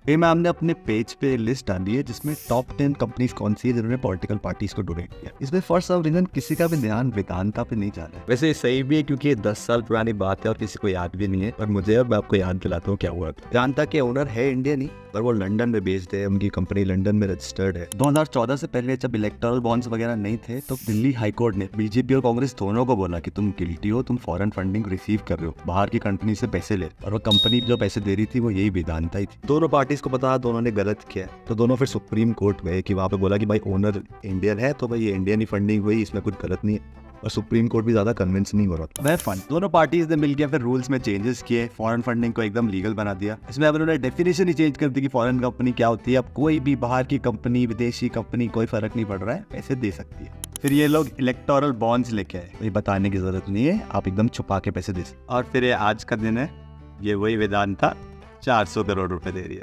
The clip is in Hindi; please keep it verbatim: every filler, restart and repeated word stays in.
ये मैम ने अपने पेज पे लिस्ट डाली है जिसमें टॉप टेन कंपनीज कौन सी है जिन्होंने पॉलिटिकल पार्टीज को डोनेट किया। इसमें फॉर सम रीजन किसी का भी ध्यान वेदांता पे नहीं जा रहा है। वैसे सही भी है क्योंकि ये दस साल पुरानी बात है और किसी को याद भी नहीं है, पर मुझे अब मैं आपको याद दिलाता हूँ क्या हुआ। वेदांता के ओनर है इंडियन ही, पर वो लंदन में बेस्ड है, उनकी कंपनी लंदन में रजिस्टर्ड है। दो हज़ार चौदह से पहले जब इलेक्टोरल बॉन्ड्स वगैरह नहीं थे तो दिल्ली हाईकोर्ट ने बीजेपी और कांग्रेस दोनों को बोला कि तुम गिल्टी हो, तुम फॉरेन फंडिंग रिसीव कर रहे हो, बाहर की कंपनी से पैसे ले, और वो कंपनी जो पैसे दे रही थी वो यही वेदांता ही थी। दोनों पार्टीज को पता दोनों ने गलत किया, तो दोनों फिर सुप्रीम कोर्ट गए कि वहाँ पे बोला कि भाई ओनर इंडियन है तो भाई ये इंडियन ही फंडिंग हुई, इसमें कुछ गलत नहीं है। और सुप्रीम कोर्ट भी ज्यादा कन्विंस नहीं हो रहा था। वह फंड दोनों पार्टीज ने मिलकर फिर रूल्स में चेंजेस किए, फॉरेन फंडिंग को एकदम लीगल बना दिया। इसमें अब उन्होंने डेफिनेशन ही चेंज कर दी कि फॉरेन कंपनी क्या होती है। अब कोई भी बाहर की कंपनी, विदेशी कंपनी, कोई फर्क नहीं पड़ रहा है, पैसे दे सकती है। फिर ये लोग इलेक्टोरल बॉन्ड्स लेके आए, ये बताने की जरूरत नहीं है, आप एकदम छुपा के पैसे दे सकते। और फिर ये आज का दिन है, ये वही वेदांता चार सौ करोड़ रुपए दे रही है।